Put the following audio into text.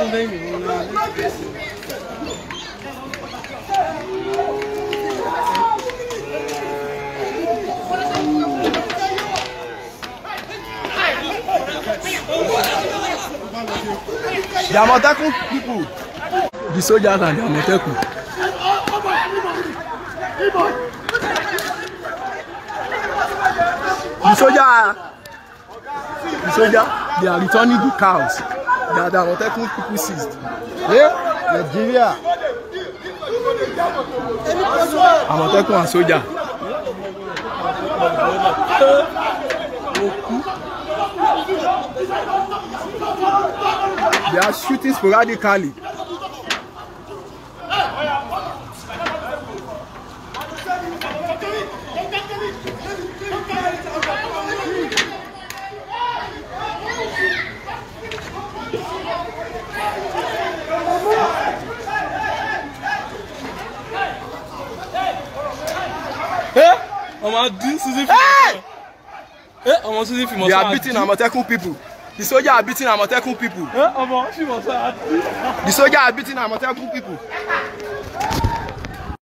The Amotekun people, the soldiers and the Amotekun. The soldier, they are returning the cows that the Amotekun people seized. Yeah, Nigeria. Amotekun and soldier. They are shooting sporadically. They are beating Amotekun people. The soldiers are beating Amotekun people. The soldiers are beating Amotekun people.